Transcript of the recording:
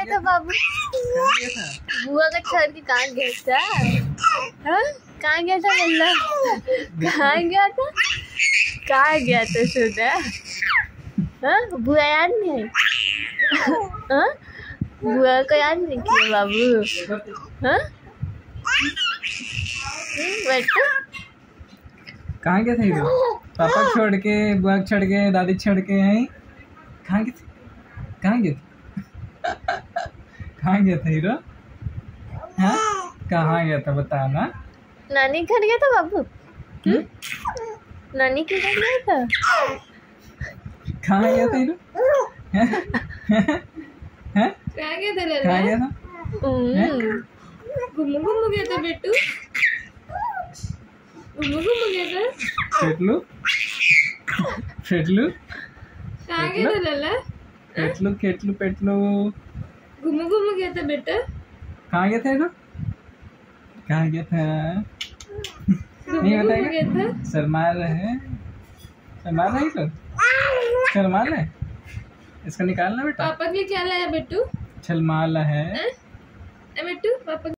गया था बाबू? कहाँ गया था? बुआ का छोड़ के कहाँ गया था? हाँ? कहाँ गया था मतलब? कहाँ गया था? कहाँ गया था सोना? हाँ? बुआ याद नहीं है? हाँ? बुआ को याद नहीं किया बाबू? हाँ? बेटा कहाँ गया था हीरो? पापा छोड़ के, बुआ छोड़ के, दादी छोड़ के हैं। कहाँ गया था? कहाँ गया था? कहाँ गया था हीरो? हाँ? कहाँ गया था बता ना? नानी घर गया था बाबू? नानी के घर गया था? कहाँ गया था हीरो? हैं? कहाँ गया था लल्ला? कहाँ गया था? घुम्मू गया था बेटू? घुम्मू गया था? पेटलू पेटलू कहाँ गया था लल्ला? पेटलू केटलू पेटलू घुम्मू गया था बेटा? कहाँ गया था हीरो? कहाँ गया था? नहीं गया बताएगा? था? शर्मा रहे तो शर्मा रहे। इसका निकालना बेटा। पापा के क्या लाया बेटू? छलमाला है बेटू पापा